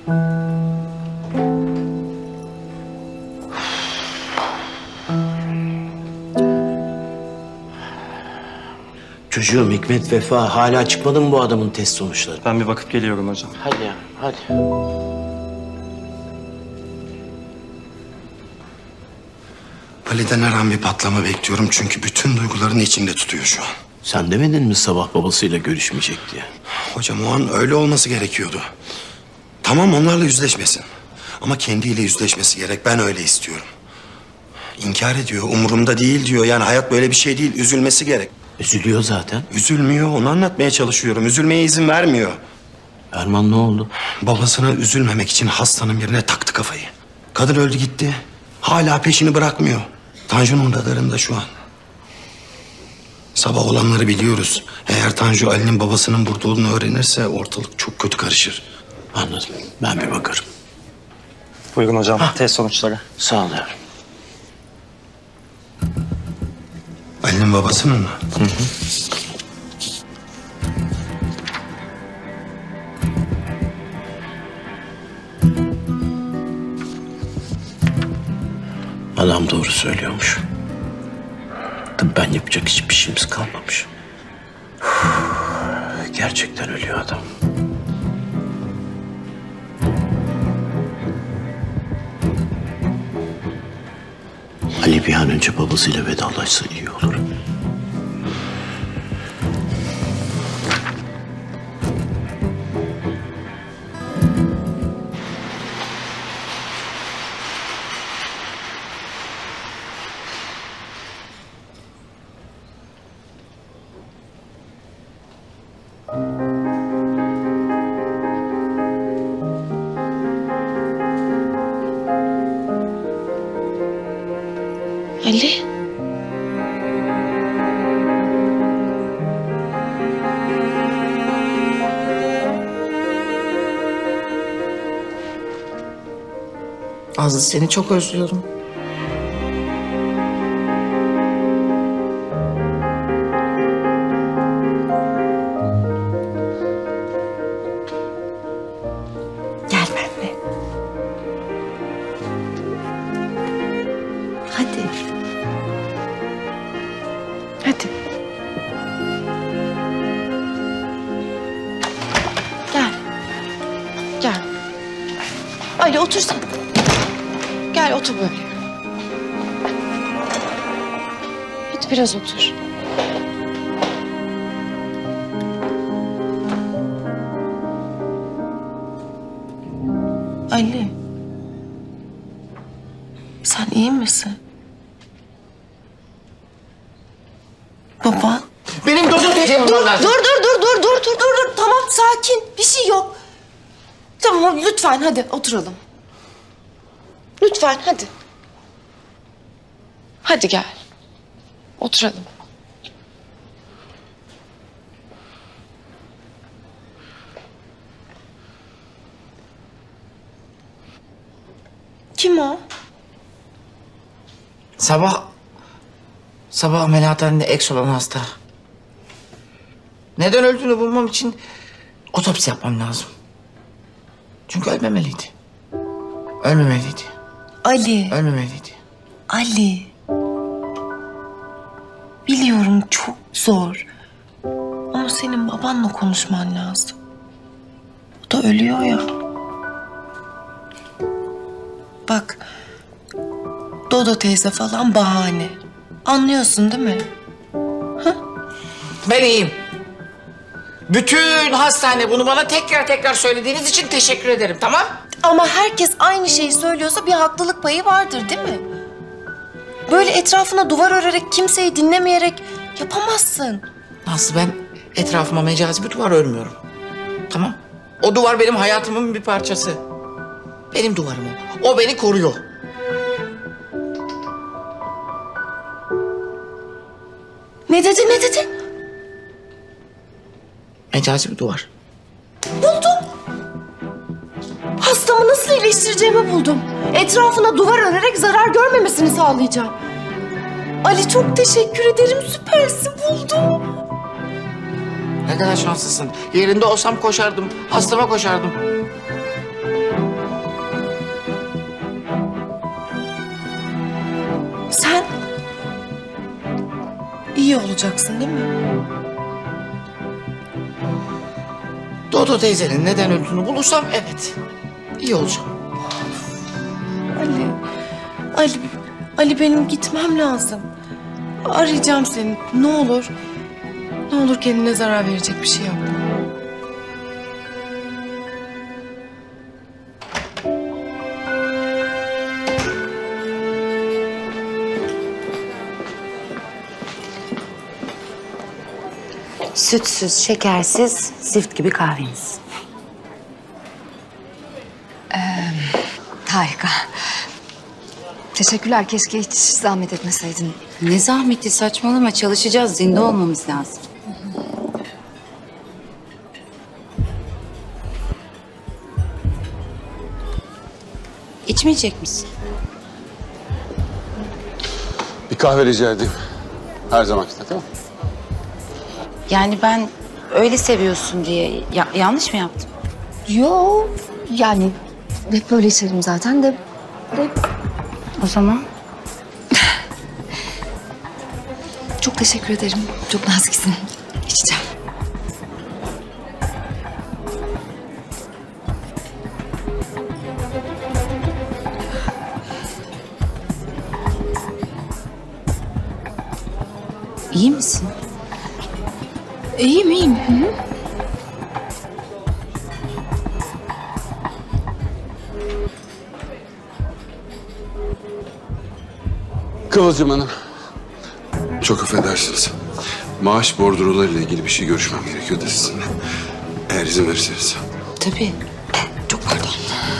Çocuğum Hikmet Vefa hala çıkmadı mı bu adamın test sonuçları? Ben bir bakıp geliyorum hocam. Hadi ya, hadi. Ali'den her an bir patlama bekliyorum çünkü bütün duygularını içinde tutuyor şu an. Sen demedin mi sabah babasıyla görüşmeyecek diye? Hocam o an öyle olması gerekiyordu. Tamam onlarla yüzleşmesin. Ama kendiyle yüzleşmesi gerek. Ben öyle istiyorum. İnkar ediyor, umurumda değil diyor. Yani hayat böyle bir şey değil, üzülmesi gerek. Üzülüyor zaten. Üzülmüyor, onu anlatmaya çalışıyorum. Üzülmeye izin vermiyor. Erman ne oldu? Babasına üzülmemek için hastanın birine taktı kafayı. Kadın öldü gitti. Hala peşini bırakmıyor. Tanju'nun radarında şu an. Sabah olanları biliyoruz. Eğer Tanju Ali'nin babasının burada olduğunu öğrenirse ortalık çok kötü karışır. Anladım. Ben bir bakarım. Buyurun hocam, test sonuçları. Sağ ol yavrum. Ali'nin babasının mı? Hı hı. Adam doğru söylüyormuş. Tıbben yapacak hiçbir şeyimiz kalmamış. Gerçekten ölüyor adam. Ali bir an önce babasıyla vedalaşsa iyi olur. Ali. Azlı seni çok özlüyorum. Gel benimle. Hadi. Hadi. Gel. Gel. Ali otur sen. Gel otur böyle. Hadi biraz otur. Ali. Sen iyi misin? Baba. Benim Dodo teyzem olmam lazım. Dur. Tamam sakin. Bir şey yok. Tamam lütfen hadi oturalım. Lütfen hadi. Hadi gel. Oturalım. Kim o? Sabah ameliyathanede eks olan hasta. Neden öldüğünü bulmam için otopsi yapmam lazım. Çünkü ölmemeliydi. Ölmemeliydi. Ali. Ölmemeliydi. Ali. Biliyorum çok zor. Ama senin babanla konuşman lazım. O da ölüyor ya. Bak. Dodo teyze falan bahane. Anlıyorsun değil mi? Ha? Ben iyiyim. Bütün hastane bunu bana tekrar söylediğiniz için teşekkür ederim, tamam? Ama herkes aynı şeyi söylüyorsa bir haklılık payı vardır değil mi? Böyle etrafına duvar örerek, kimseyi dinlemeyerek yapamazsın. Nazlı ben etrafıma mecazi bir duvar örmüyorum. Tamam? O duvar benim hayatımın bir parçası. Benim duvarım o. O beni koruyor. Ne dedi? Mecazi bir duvar. Buldum. Hastamı nasıl iyileştireceğimi buldum. Etrafına duvar örerek zarar görmemesini sağlayacağım. Ali çok teşekkür ederim. Süpersin, buldum. Ne kadar şanslısın. Yerinde olsam koşardım. Hastama koşardım. Sen iyi olacaksın değil mi? Dodo teyzenin neden öldüğünü bulursam evet. İyi olacağım. Ali benim gitmem lazım. Arayacağım seni. Ne olur. Ne olur kendine zarar verecek bir şey yapma. Sütsüz, şekersiz, zift gibi kahveniz. Harika. Teşekkürler. Keşke hiç zahmet etmeseydin. Ne zahmeti, saçmalama, çalışacağız, zinde olmamız lazım. İçmeyecek misin? Bir kahve rica edeyim. Her zamanki tamam mı? Yani ben öyle seviyorsun diye yanlış mı yaptım? Yo, yani hep böyle içerim zaten de. O zaman Çok teşekkür ederim. Çok naziksin. İçeceğim. iyi misin? İyiyim. Hı? Kıvılcım Hanım. Çok affedersiniz. Maaş bordrolarıyla ilgili bir şey görüşmem gerekiyor da sizinle. Eğer izin verirseniz. Tabii. Çok pardon.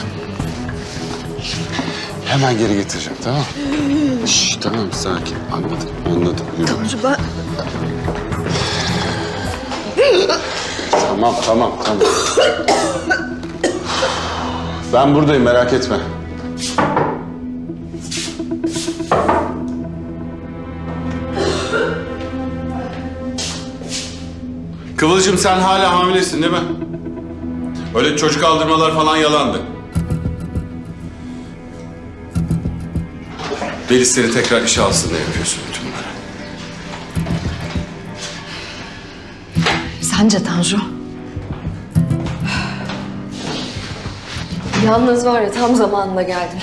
Hemen geri getireceğim, tamam mı? Şşş, tamam, sakin. Anladım. Yürü. Tamam. Ben buradayım, merak etme. Kıvılcım, sen hala hamilesin değil mi? Öyle çocuk aldırmalar falan yalandı. Deniz seni tekrar işe alsın da yapıyorsun bütün bunları. Sence Tanju? Yalnız var ya tam zamanında geldin.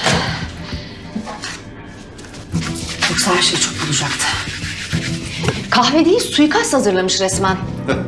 Yoksa her şey çok olacaktı. Kahve değil suikast hazırlamış resmen.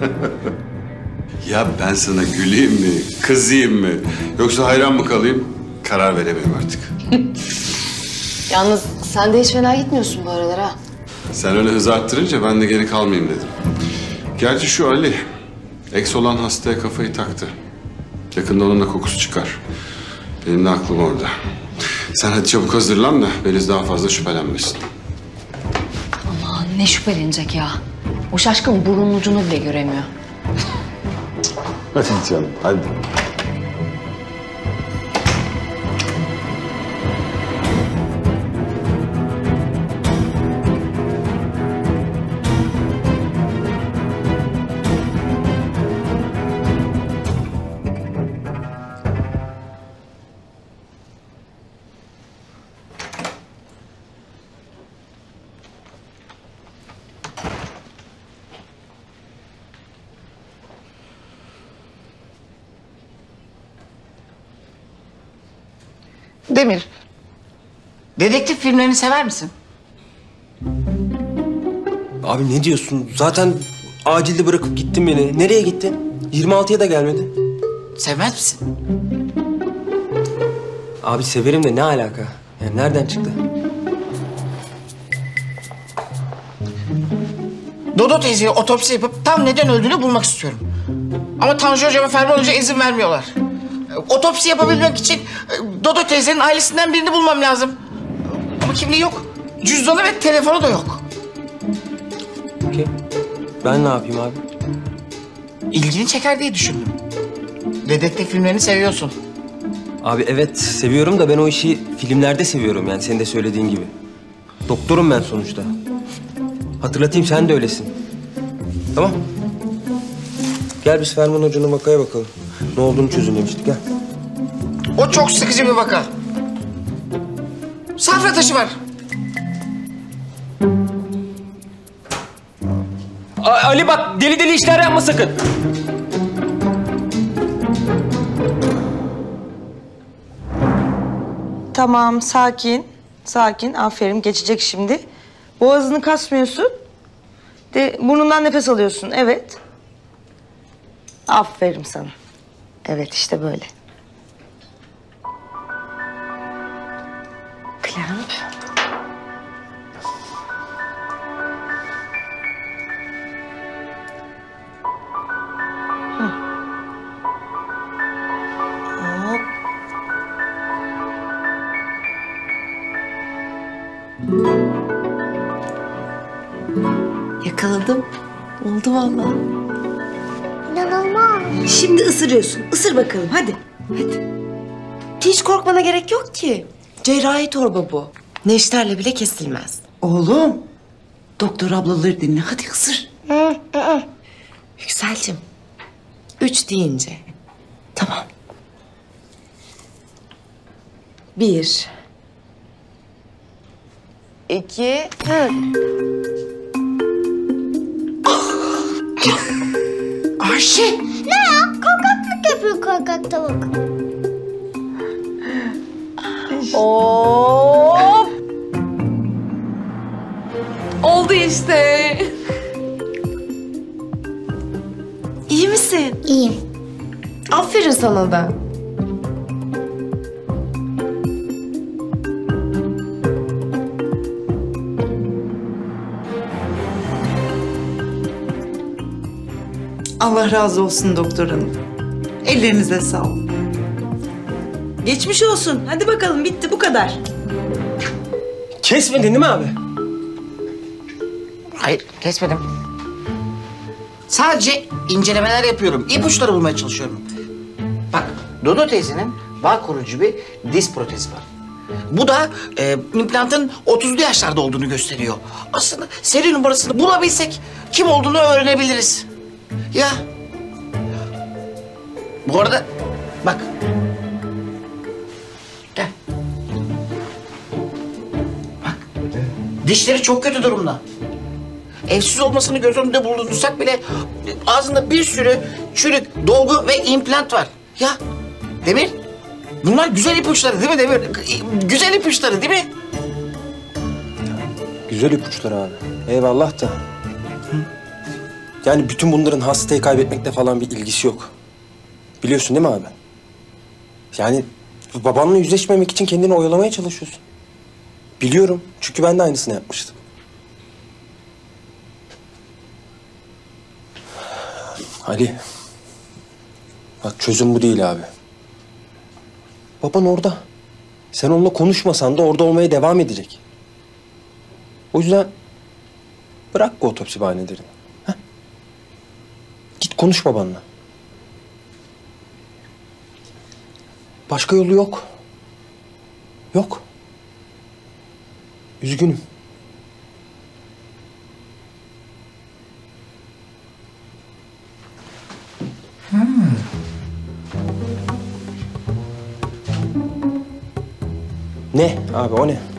Ya ben sana güleyim mi, kızayım mı, yoksa hayran mı kalayım? Karar veremiyorum artık. Yalnız sen de hiç fena gitmiyorsun bu aralar ha. Sen öyle hız arttırınca ben de geri kalmayayım dedim. Gerçi şu Ali, eks olan hastaya kafayı taktı. Yakında onun da kokusu çıkar. Benim de aklım orada. Sen hadi çabuk hazırlan da Beliz daha fazla şüphelenmesin. Aman ne şüphelenecek ya. O şaşkın burnun ucunu bile göremiyor. Hadi canım, hadi. Demir, dedektif filmlerini sever misin? Abi ne diyorsun? Zaten acilde bırakıp gittin beni. Nereye gittin? 26'ya da gelmedi. Sevmez misin? Abi severim de ne alaka? Yani nereden çıktı? Dodo teyzeye otopsi yapıp tam neden öldüğünü bulmak istiyorum. Ama Tanju Hoca ve Ferman Hoca izin vermiyorlar. Otopsi yapabilmek için Dodo teyzenin ailesinden birini bulmam lazım. Ama kimliği yok. Cüzdanı ve telefonu da yok. Okey. Ben ne yapayım abi? İlgini çeker diye düşündüm. Dedektif filmlerini seviyorsun. Abi evet seviyorum da ben o işi filmlerde seviyorum yani senin de söylediğin gibi. Doktorum ben sonuçta. Hatırlatayım sen de öylesin. Tamam. Gel biz Ferman Hoca'nın vakaya bakalım. Ne olduğunu çözümlemiştik gel. O çok sıkıcı bir vaka. Safra taşı var. Ali bak deli deli işler yapma sakın. Tamam, sakin. Sakin, aferin. Geçecek şimdi. Boğazını kasmıyorsun. De burnundan nefes alıyorsun, evet. Aferin sana. Evet, işte böyle. Klemp. Hop. Yakaladım. Oldu vallahi. İnanılmaz. Şimdi ısırıyorsun. Isır bakalım, hadi. Hadi. Hiç korkmana gerek yok ki. Cerrahi torba bu. Neşterle bile kesilmez. Oğlum, doktor ablaları dinle. Hadi ısır. Yükselcim. 3 deyince. Tamam. 1 2 Ayşe! Ne ya? Korkaklık yapıyor korkak tavuk. Hop. Oldu işte. İyi misin? İyiyim. Aferin sana da. Allah razı olsun doktor hanım. Ellerinize sağlık. Geçmiş olsun. Hadi bakalım, bitti bu kadar. Kesmedin değil mi abi? Hayır, kesmedim. Sadece incelemeler yapıyorum. İpuçları bulmaya çalışıyorum. Bak, Dodo teyzenin bağ kurucu bir diz protezi var. Bu da implantın 30'lu yaşlarda olduğunu gösteriyor. Aslında seri numarasını bulabilsek kim olduğunu öğrenebiliriz. Ya. Bu arada bak. Gel. Bak. Dişleri çok kötü durumda. Evsiz olmasını göz önünde bulundursak bile ağzında bir sürü çürük, dolgu ve implant var. Ya Demir, bunlar güzel ipuçları değil mi Demir? Güzel ipuçları değil mi? Güzel ipuçları abi. Eyvallah da. Yani bütün bunların hastayı kaybetmekle falan bir ilgisi yok. Biliyorsun değil mi abi? Yani babanla yüzleşmemek için kendini oyalamaya çalışıyorsun. Biliyorum. Çünkü ben de aynısını yapmıştım. Ali. Bak çözüm bu değil abi. Baban orada. Sen onunla konuşmasan da orada olmaya devam edecek. O yüzden bırak bu otopsi bahanelerini. Heh. Git konuş babanla. Başka yolu yok. Yok. Üzgünüm. Ne abi o ne?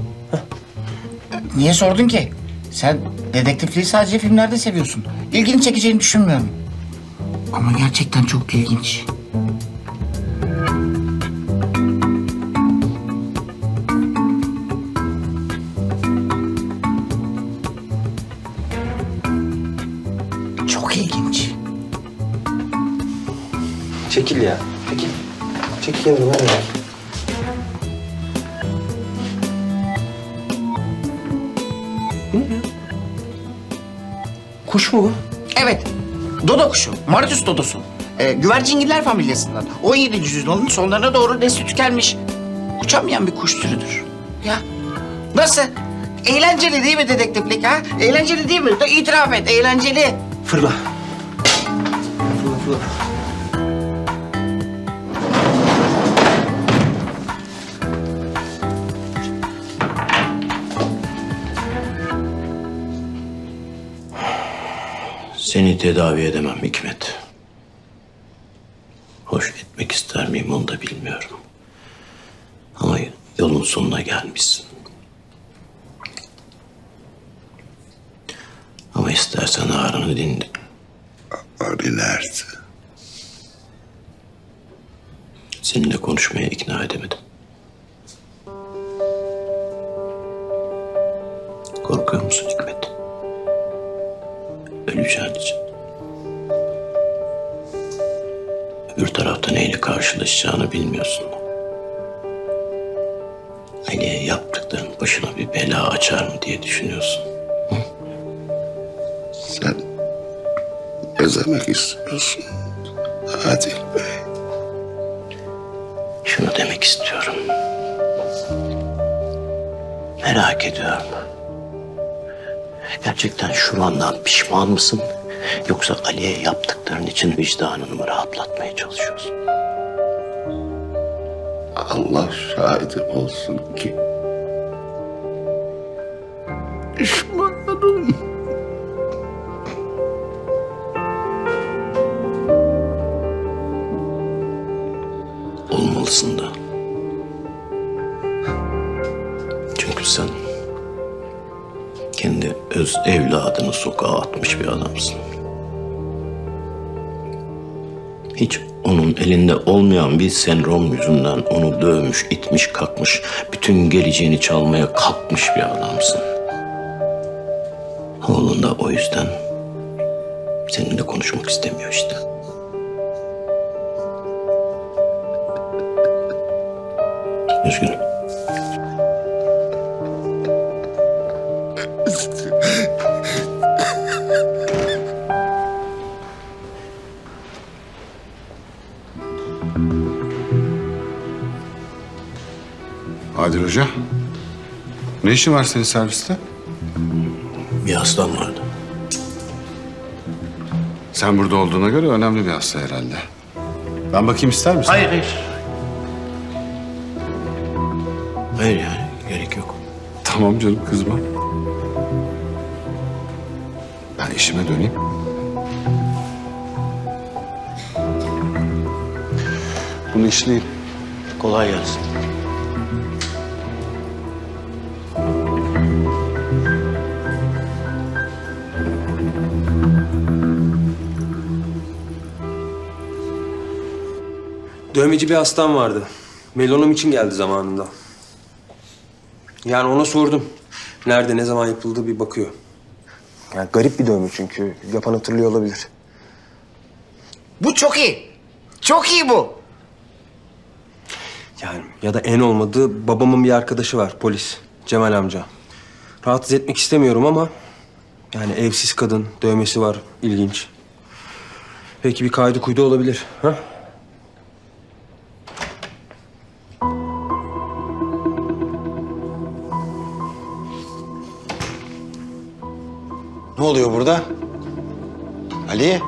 Niye sordun ki? Sen dedektifliği sadece filmlerde seviyorsun. İlgini çekeceğini düşünmüyorum. Ama gerçekten çok ilginç. Çok ilginç. Çekil ya. Çekil. Çekil kenara ver ya. Kuş mu bu? Evet. Dodo kuşu. Mauritius dodosu. Güvercingiller familyasından. 17. yüzyılın sonlarına doğru nesli tükenmiş. Uçamayan bir kuş türüdür. Ya nasıl? Eğlenceli değil mi dedektiflik ha? Eğlenceli değil mi? İtiraf et. Eğlenceli. Fırla. Fırla fırla. Seni tedavi edemem Hikmet. Hoş etmek ister miyim onu da bilmiyorum. Ama yolun sonuna gelmişsin. Ama istersen Harun'u dinle. Ali nerede? Seninle konuşmaya ikna edemedim. Korkuyor musun Hikmet? Öleceğin için. Öbür tarafta neyle karşılaşacağını bilmiyorsun. Ali'ye yaptıkların başına bir bela açar mı diye düşünüyorsun. Hı? Sen ne demek istiyorsun Adil Bey? Şunu demek istiyorum. Merak ediyorum. Gerçekten şu andan pişman mısın? Yoksa Ali'ye yaptıkların için vicdanını mı rahatlatmaya çalışıyorsun? Allah şahidim olsun ki pişmanım. Olmalısın da. Çünkü sen kendi öz evladını sokağa atmış bir adamsın. Hiç onun elinde olmayan bir sendrom yüzünden onu dövmüş, itmiş, kalkmış, bütün geleceğini çalmaya kalkmış bir adamsın. Oğlun da o yüzden seninle konuşmak istemiyor işte. Üzgünüm. Adil Hoca, ne işin var senin serviste? Bir hastam vardı. Sen burada olduğuna göre önemli bir hasta herhalde. Ben bakayım ister misin? Hayır, hayır. Hayır yani, gerek yok. Tamam canım, kızma. Ben işime döneyim. Bunu işleyeyim. Kolay gelsin. Dövmeci bir hastam vardı. Melanom için geldi zamanında. Yani ona sordum. Nerede, ne zaman yapıldığı bir bakıyor. Yani garip bir dövme çünkü. Yapan hatırlıyor olabilir. Bu çok iyi. Çok iyi bu. Yani ya da en olmadığı babamın bir arkadaşı var, polis. Cemal amca. Rahatsız etmek istemiyorum ama... yani evsiz kadın, dövmesi var. İlginç. Belki bir kaydı kuydu olabilir. Ha? Ne oluyor burada? Ali?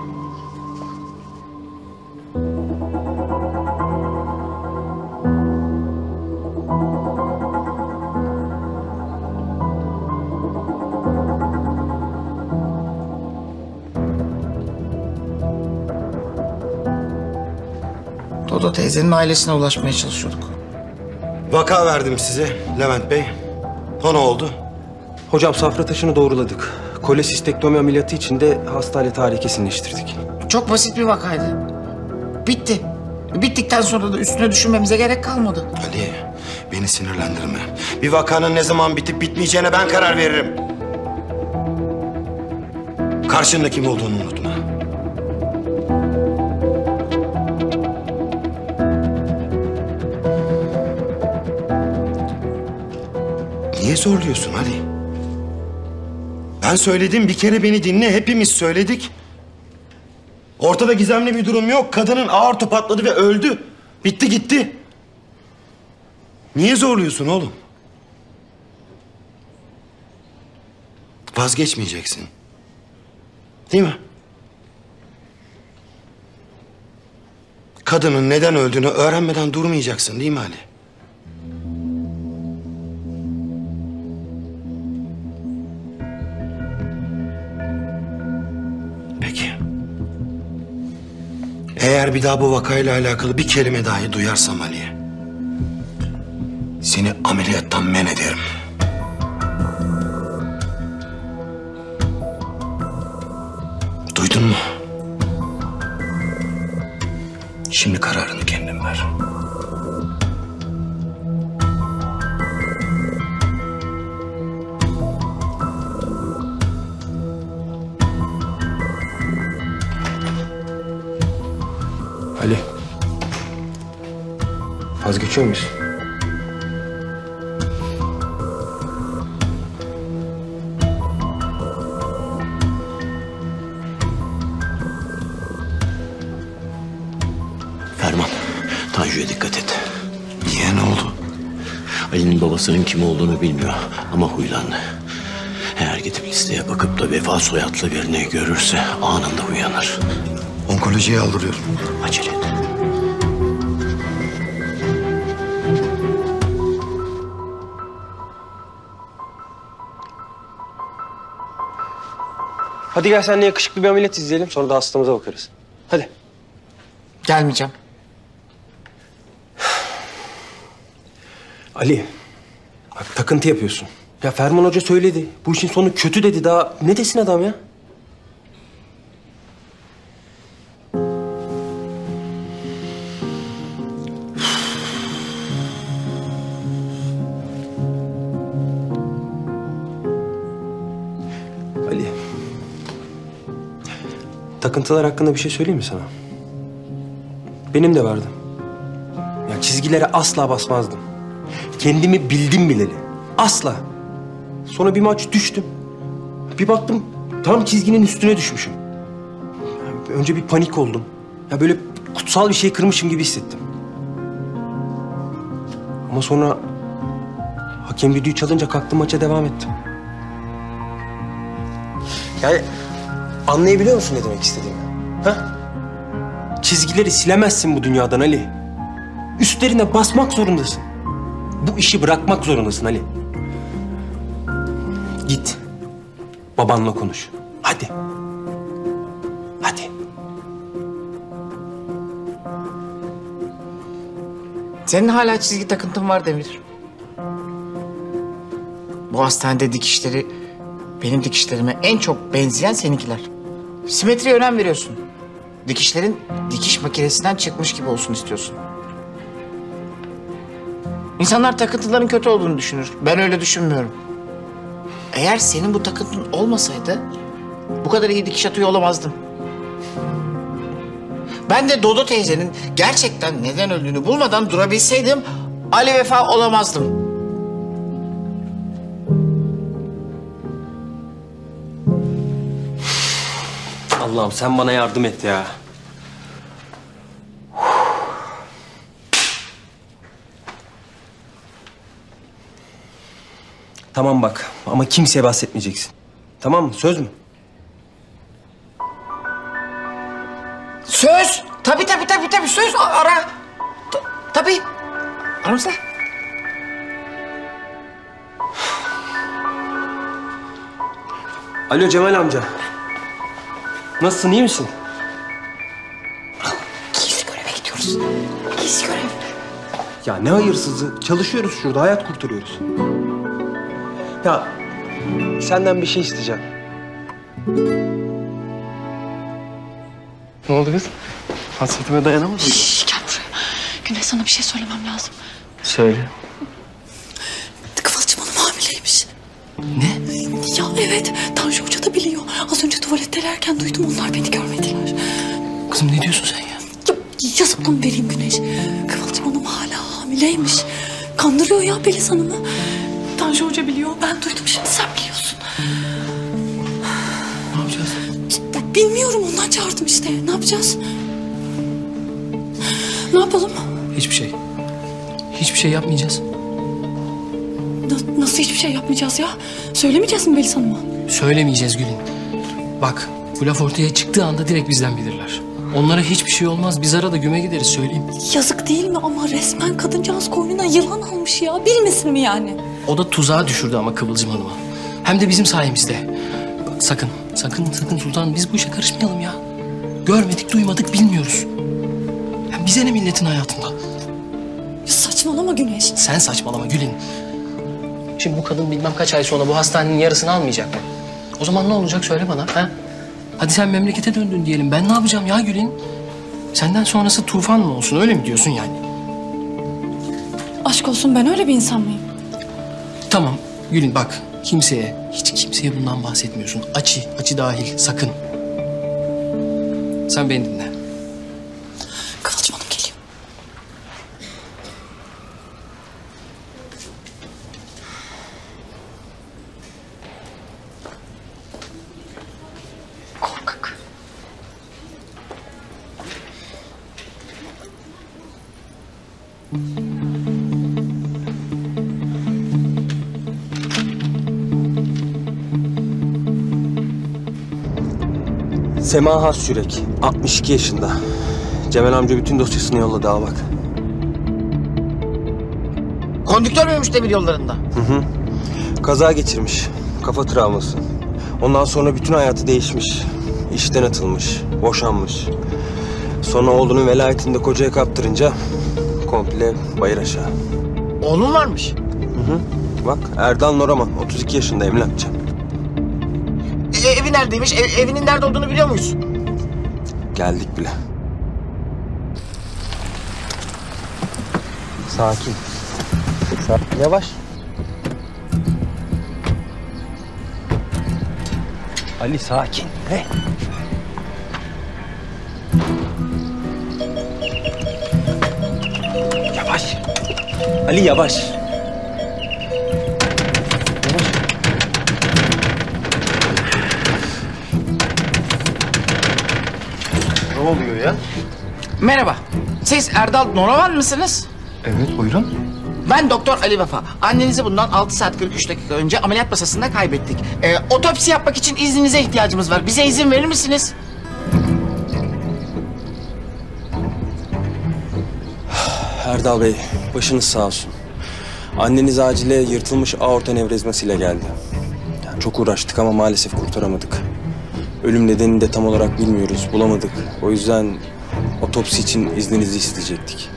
Dodo teyzenin ailesine ulaşmaya çalışıyorduk. Vaka verdim size Levent Bey. O ne oldu? Hocam safra taşını doğruladık. Kolesistektomi ameliyatı için de hastayla tarihi kesinleştirdik. Çok basit bir vakaydı. Bitti. Bittikten sonra da üstüne düşünmemize gerek kalmadı. Ali, beni sinirlendirme. Bir vakanın ne zaman bitip bitmeyeceğine ben karar veririm. Karşında kim olduğunu unutma. Niye zorluyorsun Ali? Ben söyledim, bir kere beni dinle. Hepimiz söyledik. Ortada gizemli bir durum yok. Kadının aortu patladı ve öldü. Bitti gitti. Niye zorluyorsun oğlum? Vazgeçmeyeceksin. Değil mi? Kadının neden öldüğünü öğrenmeden durmayacaksın değil mi Ali? Peki. Eğer bir daha bu vakayla alakalı bir kelime dahi duyarsam Ali'ye... seni ameliyattan men ederim. Duydun mu? Şimdi kararını kendin ver. Ali. Vazgeçiyor muyuz? Ferman, Tanju'ya dikkat et. Niye, ne oldu? Ali'nin babasının kim olduğunu bilmiyor ama huylandı. Eğer gidip listeye bakıp da Vefa soyadlı birini görürse anında uyanır. Onkolojiye aldırıyorum. Acele et. Hadi gel seninle yakışıklı bir ameliyat izleyelim. Sonra da hastamıza bakarız. Hadi. Gelmeyeceğim. Ali. Bak takıntı yapıyorsun. Ya Ferman Hoca söyledi. Bu işin sonu kötü dedi. Daha ne desin adam ya? Ali. Takıntılar hakkında bir şey söyleyeyim mi sana? Benim de vardı. Ya çizgilere asla basmazdım. Kendimi bildim bileli. Asla. Sonra bir maç düştüm. Bir baktım tam çizginin üstüne düşmüşüm. Önce bir panik oldum. Ya böyle kutsal bir şey kırmışım gibi hissettim. Ama sonra hakem düdüğü çalınca kalktım, maça devam ettim. Yani anlayabiliyor musun ne demek istediğimi? Ha? Çizgileri silemezsin bu dünyadan Ali. Üstlerine basmak zorundasın. Bu işi bırakmak zorundasın Ali. Git. Babanla konuş. Hadi. Hadi. Senin hala çizgi takıntın var Demir. Bu hastanede dikişleri benim dikişlerime en çok benzeyen seninkiler. Simetriye önem veriyorsun. Dikişlerin dikiş makinesinden çıkmış gibi olsun istiyorsun. İnsanlar takıntıların kötü olduğunu düşünür. Ben öyle düşünmüyorum. Eğer senin bu takıntın olmasaydı bu kadar iyi dikiş atıyor olamazdım. Ben de Dodo teyzenin gerçekten neden öldüğünü bulmadan durabilseydim Ali Vefa olamazdım. Allah'ım sen bana yardım et ya. Tamam bak ama kimseye bahsetmeyeceksin. Tamam mı? Söz mü? Söz. Tabii söz. Ara. Tabii. Aramızda. Alo Cemal amca. Nasılsın, iyi misin? Gizli göreve gidiyoruz. Gizli görev. Ya ne hayırsızı. Çalışıyoruz şurada, hayat kurtarıyoruz. Ya senden bir şey isteyeceğim. Ne oldu kız? Hasretime dayanamadın. Şşş, gel buraya. Güney, sana bir şey söylemem lazım. Söyle. Kıvılcım Hanım hamileymiş. Ne? Ya evet, Tanju Hoca da biliyor. Az önce tuvalettelerken duydum, onlar beni görmediler. Kızım ne diyorsun sen ya? Ya yazıktan vereyim Güneş. Kıvılcım Hanım hala hamileymiş. Kandırıyor ya Beliz Hanım'ı. Tanju Hoca biliyor, ben duydum, şimdi sen biliyorsun. Ne yapacağız? Bilmiyorum, ondan çağırdım işte. Ne yapacağız? Ne yapalım? Hiçbir şey. Hiçbir şey yapmayacağız. Nasıl hiçbir şey yapmayacağız ya? Söylemeyeceğiz mi Beliz Hanım'a? Söylemeyeceğiz Gül'ün. Bak bu laf ortaya çıktığı anda direkt bizden bilirler. Onlara hiçbir şey olmaz. Biz arada güme gideriz, söyleyeyim. Yazık değil mi ama resmen kadıncağız koynuna yılan almış ya. Bilmesin mi yani? O da tuzağa düşürdü ama Kıvılcım Hanım'a. Hem de bizim sayemizde. Bak sakın Sultan, biz bu işe karışmayalım ya. Görmedik, duymadık, bilmiyoruz. Hem bize ne milletin hayatında? Ya saçmalama Güneş. Sen saçmalama Gül'ün. Şimdi bu kadın bilmem kaç ay sonra bu hastanenin yarısını almayacak mı? O zaman ne olacak söyle bana ha? Hadi sen memlekete döndün diyelim. Ben ne yapacağım ya Gül'ün? Senden sonrası tufan mı olsun? Öyle mi diyorsun yani? Aşk olsun, ben öyle bir insan mıyım? Tamam Gül'ün bak. Hiç kimseye bundan bahsetmiyorsun. Açı dahil sakın. Sen beni dinle. Kıvılcım Hanım geliyor. Korkak. Sema Hasyürek, 62 yaşında. Cemal amca bütün dosyasını yolladı, al bak. Kondüktör müymüş demir yollarında? Hı. Kaza geçirmiş, kafa travması. Ondan sonra bütün hayatı değişmiş. İşten atılmış, boşanmış. Sonra oğlunun velayetini de kocaya kaptırınca komple bayır aşağı. Oğlun varmış. Hı. Bak Erdal Noraman, 32 yaşında, emlakçı. Evi neredeymiş? Evinin nerede olduğunu biliyor muyuz? Geldik bile. Sakin. Yavaş. Ali sakin. He. Yavaş. Ali yavaş. Ne oluyor ya? Merhaba. Siz Erdal Noraman mısınız? Evet, buyurun. Ben Doktor Ali Vefa. Annenizi bundan 6 saat 43 dakika önce ameliyat masasında kaybettik. Otopsi yapmak için izninize ihtiyacımız var. Bize izin verir misiniz? Erdal Bey, başınız sağ olsun. Anneniz acile yırtılmış aorta nevrizmasıyla geldi. Yani çok uğraştık ama maalesef kurtaramadık. Ölüm nedenini de tam olarak bilmiyoruz, bulamadık. O yüzden otopsi için izninizi isteyecektik.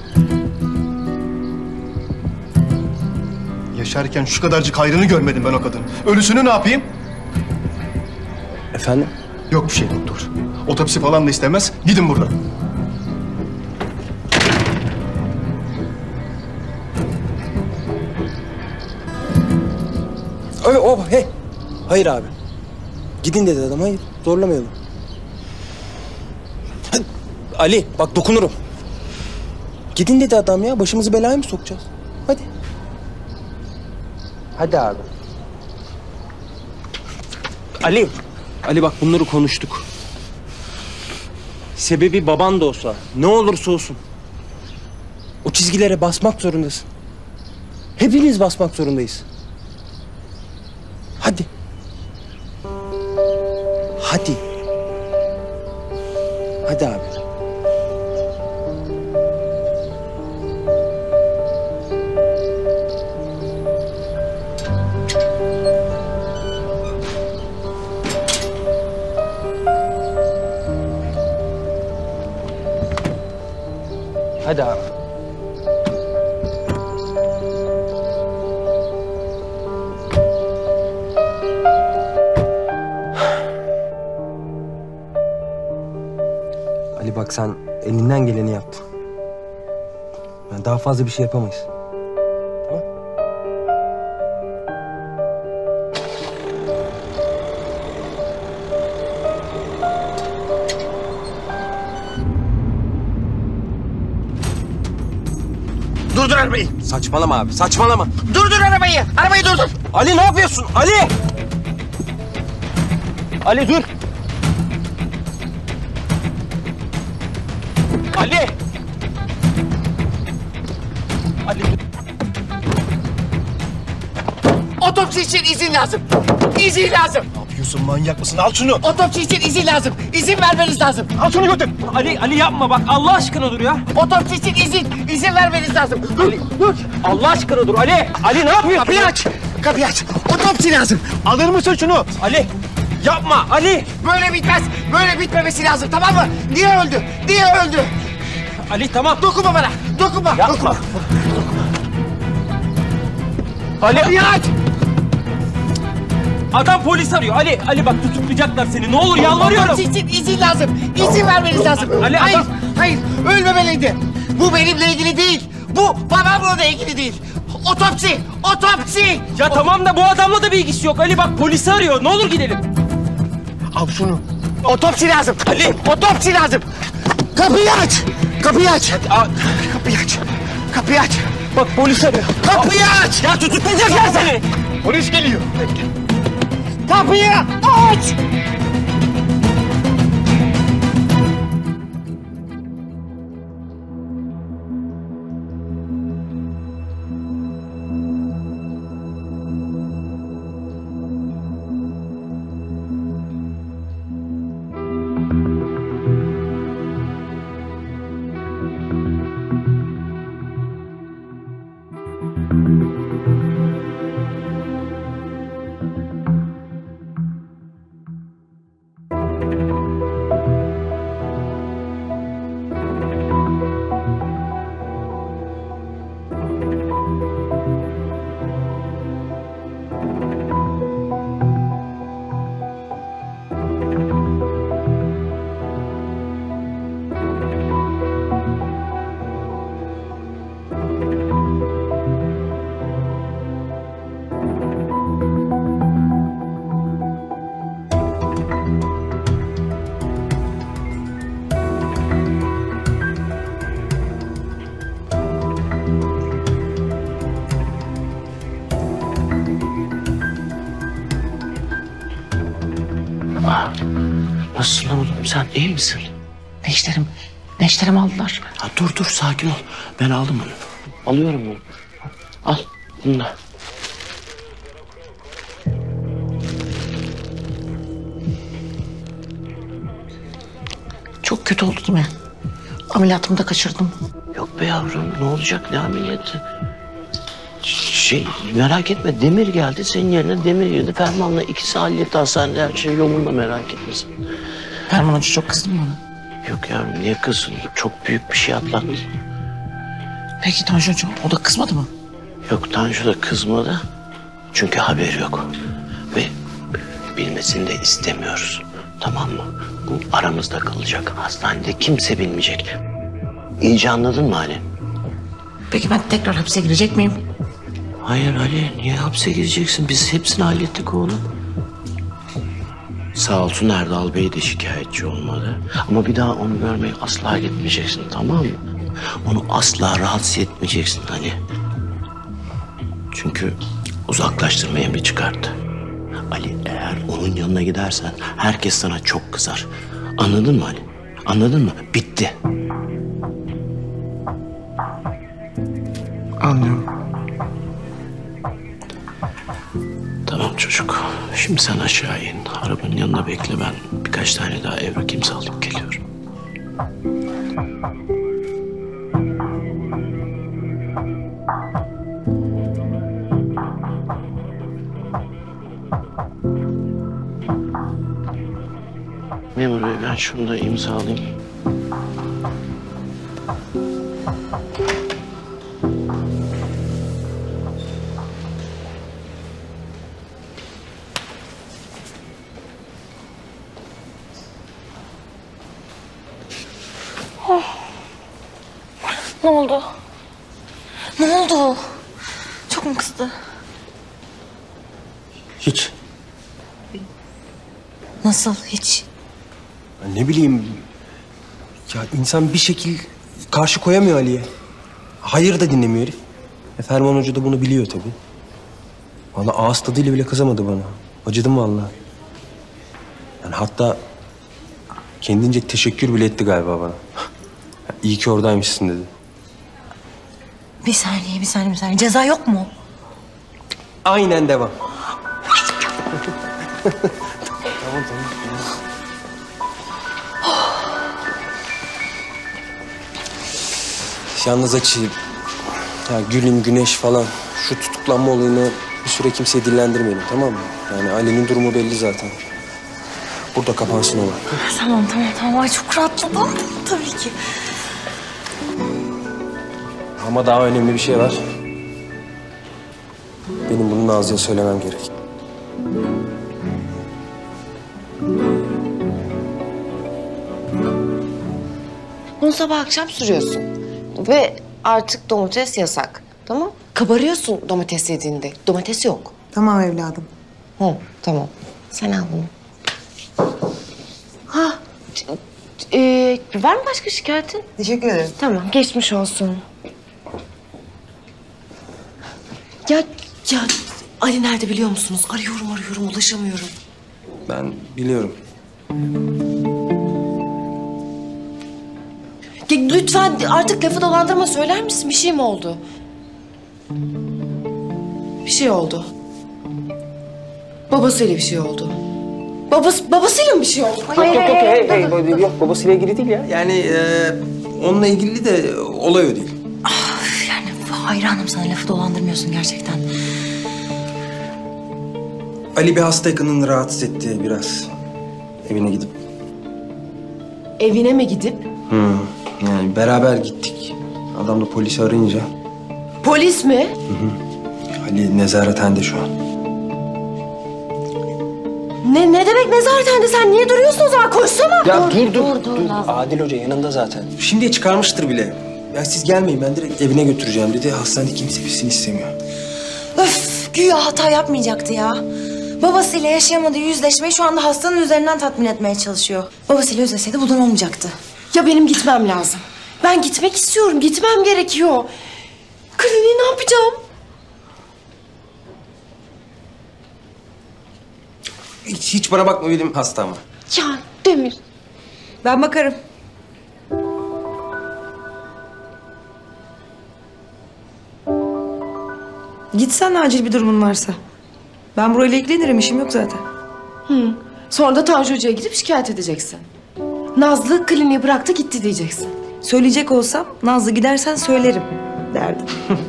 Yaşarken şu kadarcık hayrını görmedim ben o kadının. Ölüsünü ne yapayım? Efendim? Yok bir şey doktor. Otopsi falan da istemez. Gidin buradan. Hey. Hayır abi. Gidin dedi adam, hayır. Zorlamayalım. Hadi. Ali bak dokunurum. Gidin dedi adam ya. Başımızı belaya mı sokacağız? Hadi. Hadi abi. Ali bak bunları konuştuk. Sebebi baban da olsa, ne olursa olsun. O çizgilere basmak zorundasın. Hepimiz basmak zorundayız. Hadi. Hadi. Hadi abi. Hadi abi. Ali bak sen elinden geleni yaptın. Yani daha fazla bir şey yapamayız. Tamam? Durdur arabayı. Saçmalama abi, saçmalama. Durdur arabayı. Arabayı durdur. Ali ne yapıyorsun? Ali! Ali dur. Ali! Ali dur. Otopsi için izin lazım. İzin lazım. Ne yapıyorsun, manyak mısın? Al şunu. Otopsi için izin lazım. İzin vermeniz lazım. Al şunu götür. Ali yapma bak Allah aşkına dur ya. Otopsi için izin vermeniz lazım. Dur, dur. Allah aşkına dur Ali. Ali ne yapıyorsun? Kapıyı aç. Kapıyı aç. Otopsi lazım. Alır mısın şunu? Ali yapma Ali. Böyle bitmez. Böyle bitmemesi lazım, tamam mı? Niye öldü? Niye öldü? Ali tamam. Dokunma bana. Dokunma. Yapma. Dokunma. Ali. Kapıyı aç. Adam polis arıyor. Ali bak tutuklayacaklar seni. Ne olur yalvarıyorum. İzin lazım. İzin vermeniz lazım. Ali, hayır, adam... hayır. Ölmemeliydi. Bu benimle ilgili değil. Bu babamla da ilgili değil. Otopsi, otopsi. Ya tamam da bu adamla da bir ilgisi yok. Ali bak polisi arıyor. Ne olur gidelim. Al şunu. Otopsi lazım. Ali. Otopsi lazım. Kapıyı aç. Kapıyı aç. Kapıyı aç. Kapıyı aç. Bak polis arıyor. Kapıyı aç. Ya tutuklayacaklar seni. Polis geliyor. Kapıyı aç. Nasılsın oğlum sen iyi misin? Neşterimi aldılar. Ha, dur sakin ol. Ben aldım onu. Alıyorum onu. Al bunu da. Çok kötü oldu değil mi? Ameliyatımı da kaçırdım. Yok be yavrum ne olacak ne ameliyatı? Merak etme Demir geldi senin yerine Demir girdi. Ferman'la ikisi halletti hastanede her şey yolunda merak etmesin. Ferman Hoca çok kızdı mı bana? Yok yavrum niye kızsın? Çok büyük bir şey atlattı. Peki Tanju Hoca o da kızmadı mı? Yok Tanju da kızmadı. Çünkü haberi yok. Ve bilmesini de istemiyoruz. Tamam mı? Bu aramızda kalacak. Hastanede kimse bilmeyecek. İyice anladın mı Ali? Peki ben tekrar hapse girecek miyim? Hayır Ali, niye hapse gireceksin? Biz hepsini hallettik oğlum. Sağ olsun Erdal Bey de şikayetçi olmadı. Ama bir daha onu görmeye asla gitmeyeceksin, tamam mı? Onu asla rahatsız etmeyeceksin Ali. Çünkü uzaklaştırma emri çıkarttı. Ali eğer onun yanına gidersen herkes sana çok kızar. Anladın mı Ali? Anladın mı? Bitti. Anlıyorum. Tamam çocuk. Şimdi sen aşağı in. Arabanın yanında bekle ben. Birkaç tane daha evrak imzalayıp geliyorum. Memur Bey ben şunu da imzalayayım. Ne oldu? Ne oldu? Çok mu kızdı? Hiç. Nasıl hiç? Ne bileyim. Ya insan bir şekil karşı koyamıyor Ali'ye. Hayır da dinlemiyor herif. Ferman Hoca da bunu biliyor tabii. Vallahi ağız tadıyla bile kızamadı bana. Acıdım vallahi. Yani hatta kendince teşekkür bile etti galiba bana. İyi ki oradaymışsın dedi. Bir saniye. Ceza yok mu? Aynen devam. Tamam. Yalnız açı, ya Gül'ün, Güneş falan şu tutuklanma olayını bir süre kimseye dillendirmeyelim, tamam mı? Yani Ali'nin durumu belli zaten. Burada kapansın olay. Tamam. Ay çok rahatladım. Tabii ki. Ama daha önemli bir şey var. Benim bunu Nazlı'ya söylemem gerek. Bunu sabah akşam sürüyorsun. Ve artık domates yasak. Tamam? Kabarıyorsun domates yediğinde. Domates yok. Tamam evladım. Hı, tamam. Sen al bunu. Ha, var mı başka şikayetin? Teşekkür ederim. Tamam, geçmiş olsun. Ya Ali nerede biliyor musunuz? Arıyorum, ulaşamıyorum. Ben biliyorum. Ya, lütfen artık lafı dolandırma, söyler misin? Bir şey mi oldu? Bir şey oldu. Babasıyla bir şey oldu. Babasıyla mı bir şey oldu? Yok babasıyla ilgili değil ya. Yani onunla ilgili de olay o değil. Yani hayranım sana, lafı dolandırmıyorsun gerçekten. Ali bir hasta yakınını rahatsız etti biraz. Evine gidip. Evine mi gidip? Yani beraber gittik. Adam da polisi arayınca. Polis mi? Ali nezarethanede şu an. Ne demek nezarethanede? Sen niye duruyorsun o zaman? Koşsana. Ya dur. Adil Hoca yanında zaten. Şimdiye çıkarmıştır bile. Ya siz gelmeyin, ben direkt evine götüreceğim dedi. Hastanede kimse bilsin istemiyor. Öf, güya hata yapmayacaktı ya. Babasıyla yaşayamadığı yüzleşmeyi şu anda hastanın üzerinden tatmin etmeye çalışıyor. Babasıyla yüzleşseydi bundan olmayacaktı. Ya benim gitmem lazım. Ben gitmek istiyorum. Gitmem gerekiyor. Kliniği ne yapacağım? Hiç bana bakma, benim hastam var. Ya Demir. Ben bakarım. Gitsen acil bir durumun varsa. Ben burayla ilgilenirim, işim yok zaten. Sonra da Tanju Hoca'ya gidip şikayet edeceksin. Nazlı kliniği bıraktı gitti diyeceksin. Söyleyecek olsam Nazlı gidersen söylerim derdim.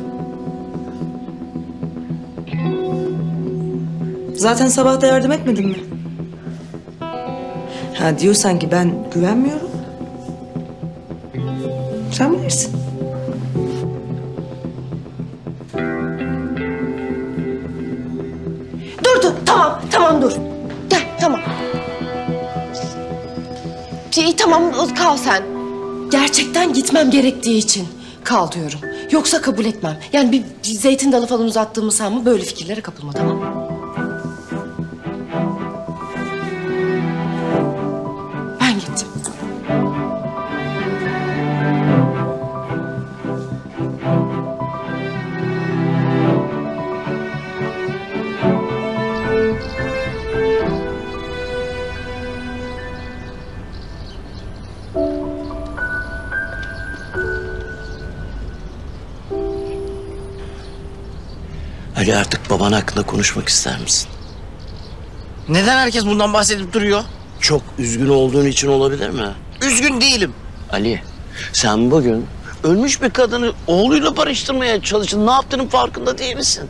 Zaten sabah da yardım etmedin mi? Ha diyorsan ki ben güvenmiyorum. Sen bilirsin. Dur tamam dur. Gel tamam. Tamam kal sen. Gerçekten gitmem gerektiği için kal diyorum. Yoksa kabul etmem. Yani bir zeytin dalı falan uzattığımı sanma, böyle fikirlere kapılma, tamam mı? Ben gittim. Ali, artık baban hakkında konuşmak ister misin? Neden herkes bundan bahsedip duruyor? Çok üzgün olduğun için olabilir mi? Üzgün değilim. Ali, sen bugün ölmüş bir kadını oğluyla barıştırmaya çalıştın. Ne yaptığının farkında değil misin?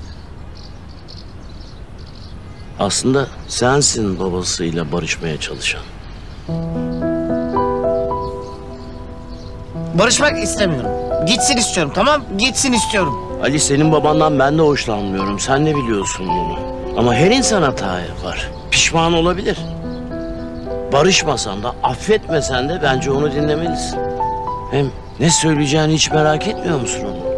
Aslında sensin babasıyla barışmaya çalışan. Barışmak istemiyorum. Gitsin istiyorum, tamam? Gitsin istiyorum. Ali, senin babandan ben de hoşlanmıyorum. Sen de biliyorsun bunu. Ama her insan hata yapar. Pişman olabilir. Barışmasan da, affetmesen de bence onu dinlemelisin. Hem ne söyleyeceğini hiç merak etmiyor musun onu?